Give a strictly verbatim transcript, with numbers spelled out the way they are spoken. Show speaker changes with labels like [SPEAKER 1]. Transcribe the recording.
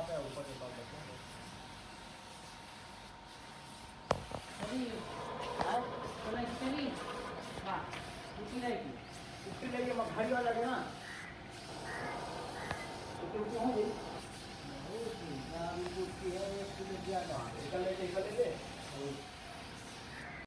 [SPEAKER 1] पे ऊपर के पास बच्चे
[SPEAKER 2] अभी आओ चला चली वाह स्कूटी लाएगी
[SPEAKER 1] स्कूटी लेके मैं भारी वाला है ना तो क्यों हो गई